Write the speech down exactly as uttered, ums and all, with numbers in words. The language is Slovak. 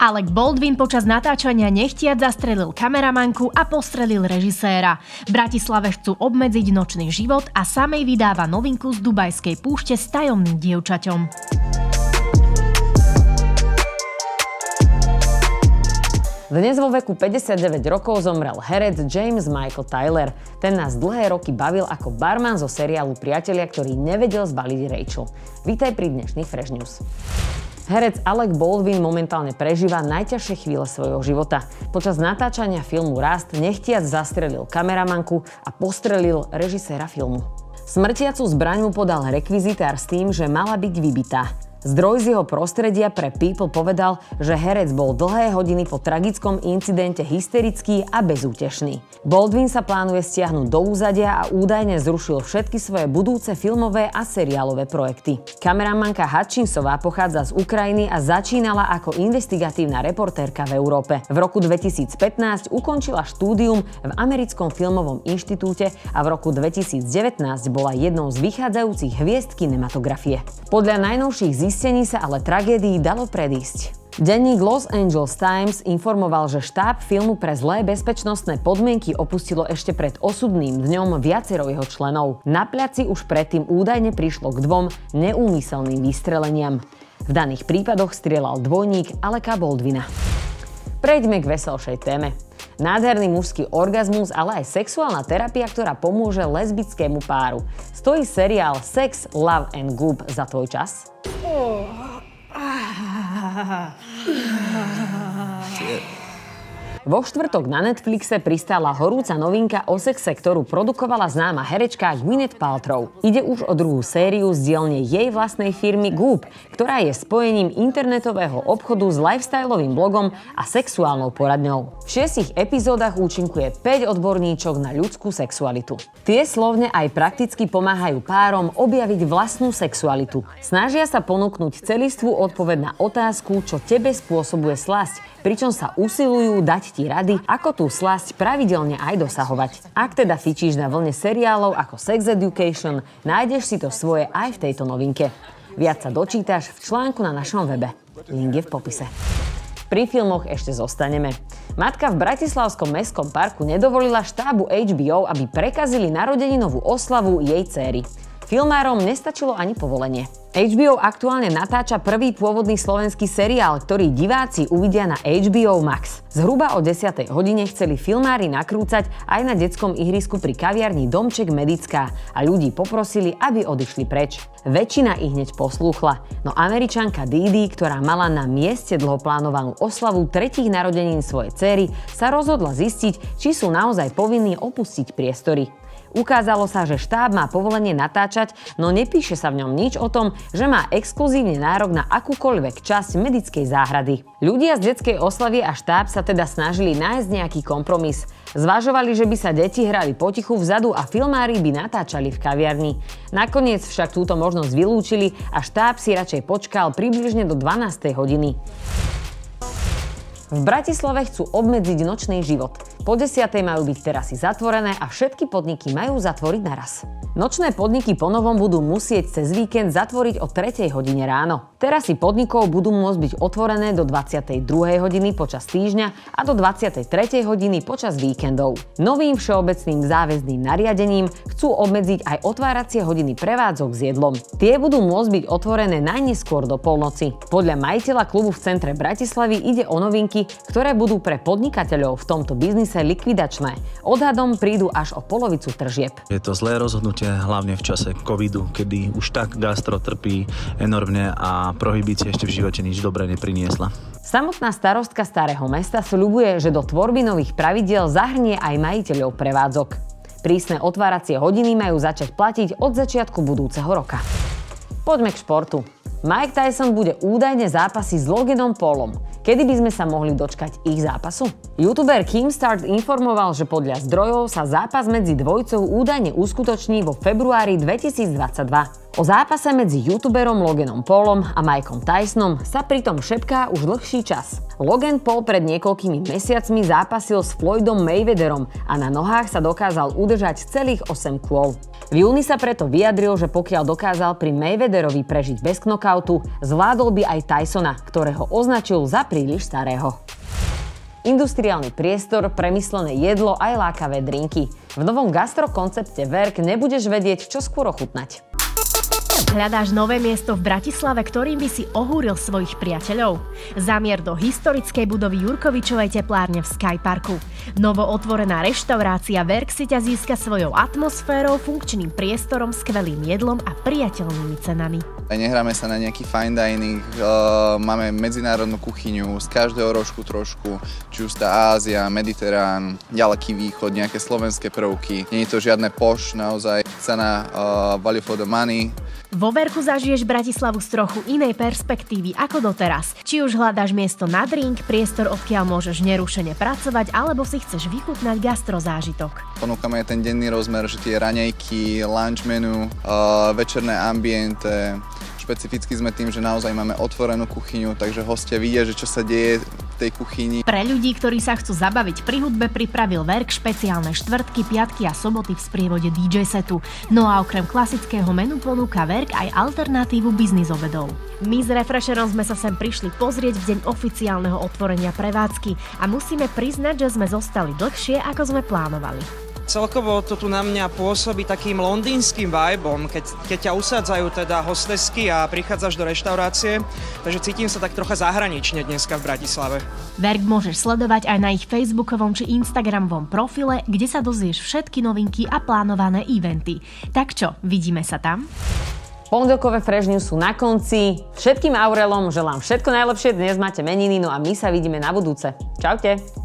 Alec Baldwin počas natáčania nechtiac zastrelil kameramanku a postrelil režiséra. V Bratislave chcú obmedziť nočný život a samej vydáva novinku z dubajskej púšte s tajomným dievčaťom. Dnes vo veku päťdesiatdeväť rokov zomrel herec James Michael Tyler. Ten nás dlhé roky bavil ako barman zo seriálu Priatelia, ktorý nevedel zbaliť Rachel. Vítaj pri dnešných Fresh News. Herec Alec Baldwin momentálne prežíva najťažšie chvíle svojho života. Počas natáčania filmu Rust nechtiac zastrelil kameramanku a postrelil režiséra filmu. Smrtiacu zbraň mu podal rekvizitár s tým, že mala byť vybitá. Zdroj z jeho prostredia pre People povedal, že herec bol dlhé hodiny po tragickom incidente hysterický a bezútešný. Baldwin sa plánuje stiahnuť do úzadia a údajne zrušil všetky svoje budúce filmové a seriálové projekty. Kameramanka Hutchinsová pochádza z Ukrajiny a začínala ako investigatívna reportérka v Európe. V roku dvetisícpätnásť ukončila štúdium v Americkom filmovom inštitúte a v roku dvetisícdevätnásť bola jednou z vychádzajúcich hviezd kinematografie. Podľa najnovších zistení sa ale tragédii dalo predísť. Denník Los Angeles Times informoval, že štáb filmu pre zlé bezpečnostné podmienky opustilo ešte pred osudným dňom viacero jeho členov. Na pľaci už predtým údajne prišlo k dvom neúmyselným vystreleniam. V daných prípadoch strieľal dvojník Aleka Baldwina. Prejdeme k veselšej téme. Nádherný mužský orgazmus, ale aj sexuálna terapia, ktorá pomôže lesbickému páru. Stojí seriál Sex, Love and Goop za tvoj čas? Oh. Vo štvrtok na Netflixe pristála horúca novinka o sexe, ktorú produkovala známa herečka Gwyneth Paltrow. Ide už o druhú sériu z dielne jej vlastnej firmy Goop, ktorá je spojením internetového obchodu s lifestyleovým blogom a sexuálnou poradňou. V šiestich epizódach účinkuje päť odborníčok na ľudskú sexualitu. Tie slovne aj prakticky pomáhajú párom objaviť vlastnú sexualitu. Snažia sa ponúknuť celistvú odpoveď na otázku, čo tebe spôsobuje slasť, pričom sa usilujú dať ti rady, ako tú slasť pravidelne aj dosahovať. Ak teda fičíš na vlne seriálov ako Sex Education, nájdeš si to svoje aj v tejto novinke. Viac sa dočítaš v článku na našom webe. Link je v popise. Pri filmoch ešte zostaneme. Matka v Bratislavskom mestskom parku nedovolila štábu há bé ó, aby prekazili narodeninovú oslavu jej dcéry. Filmárom nestačilo ani povolenie. há bé ó aktuálne natáča prvý pôvodný slovenský seriál, ktorý diváci uvidia na há bé ó Max. Zhruba o desiatej hodine chceli filmári nakrúcať aj na detskom ihrisku pri kaviarni Domček Medická a ľudí poprosili, aby odišli preč. Väčšina ich hneď poslúchla, no Američanka Didi, ktorá mala na mieste dlhoplánovanú oslavu tretích narodenín svojej dcéry, sa rozhodla zistiť, či sú naozaj povinní opustiť priestory. Ukázalo sa, že štáb má povolenie natáčať, no nepíše sa v ňom nič o tom, že má exkluzívne nárok na akúkoľvek časť medickej záhrady. Ľudia z detskej oslavy a štáb sa teda snažili nájsť nejaký kompromis. Zvažovali, že by sa deti hrali potichu vzadu a filmári by natáčali v kaviarni. Nakoniec však túto možnosť vylúčili a štáb si radšej počkal približne do dvanástej hodiny. V Bratislave chcú obmedziť nočný život. Po desiatej majú byť terasy zatvorené a všetky podniky majú zatvoriť naraz. Nočné podniky ponovom budú musieť cez víkend zatvoriť o tretej hodine ráno. Terasy podnikov budú môcť byť otvorené do dvadsiatej druhej hodiny počas týždňa a do dvadsiatej tretej hodiny počas víkendov. Novým všeobecným záväzným nariadením chcú obmedziť aj otváracie hodiny prevádzok s jedlom. Tie budú môcť byť otvorené najneskôr do polnoci. Podľa majiteľa klubu v centre Bratislavy ide o novinky, ktoré budú pre podnikateľov v tomto biznise likvidačné. Odhadom prídu až o polovicu tržieb. Je to zlé rozhodnutie, hlavne v čase covidu, kedy už tak gastro trpí enormne a prohibícia ešte v živote nič dobré nepriniesla. Samotná starostka Starého mesta sľubuje, že do tvorby nových pravidiel zahrnie aj majiteľov prevádzok. Prísne otváracie hodiny majú začať platiť od začiatku budúceho roka. Poďme k športu. Mike Tyson bude údajne zápasiť s Loganom Paulom. Kedy by sme sa mohli dočkať ich zápasu? YouTuber Keemstar informoval, že podľa zdrojov sa zápas medzi dvojicou údajne uskutoční vo februári dvetisícdvadsaťdva. O zápase medzi youtuberom Loganom Paulom a Mikeom Tysonom sa pritom šepká už dlhší čas. Logan Paul pred niekoľkými mesiacmi zápasil s Floydom Mayweatherom a na nohách sa dokázal udržať celých osem kôl. V júni sa preto vyjadril, že pokiaľ dokázal pri Mayweatherovi prežiť bez knockoutu, zvládol by aj Tysona, ktorého označil za príliš starého. Industriálny priestor, premyslené jedlo aj lákavé drinky. V novom gastrokoncepte Verk nebudeš vedieť, čo skôr ochutnať. Hľadáš nové miesto v Bratislave, ktorým by si ohúril svojich priateľov? Zamier do historickej budovy Jurkovičovej teplárne v Skyparku. Novo otvorená reštaurácia Verk si ťa získa svojou atmosférou, funkčným priestorom, skvelým jedlom a priateľnými cenami. Nehráme sa na nejaký fine dining, uh, máme medzinárodnú kuchyňu, z každého rožku trošku, či už tá Ázia, Mediterán, ďaleký východ, nejaké slovenské prvky. Nie je to žiadne poš, naozaj cena uh, value for the money. Vo Verku zažiješ Bratislavu z trochu inej perspektívy ako doteraz. Či už hľadáš miesto na drink, priestor, odkiaľ môžeš nerušene pracovať, alebo si chceš vychutnať gastrozážitok. Ponúkame aj ten denný rozmer, že tie raňajky, lunch menu, uh, večerné ambiente. Špecificky sme tým, že naozaj máme otvorenú kuchyňu, takže hostia vidia, že čo sa deje v tej kuchyni. Pre ľudí, ktorí sa chcú zabaviť pri hudbe, pripravil Verk špeciálne štvrtky, piatky a soboty v sprievode dý džej setu. No a okrem klasického menu ponúka Verk aj alternatívu biznis obedov. My s Refresherom sme sa sem prišli pozrieť v deň oficiálneho otvorenia prevádzky a musíme priznať, že sme zostali dlhšie, ako sme plánovali. Celkovo to tu na mňa pôsobí takým londýnskym vibom, keď, keď ťa usádzajú teda hostesky a prichádzaš do reštaurácie, takže cítim sa tak trocha zahranične dneska v Bratislave. Verk môžeš sledovať aj na ich facebookovom či instagramovom profile, kde sa dozvieš všetky novinky a plánované eventy. Tak čo, vidíme sa tam? Pondelkové Fresh News sú na konci. Všetkým Aurelom želám všetko najlepšie, dnes máte meniny, no a my sa vidíme na budúce. Čaute.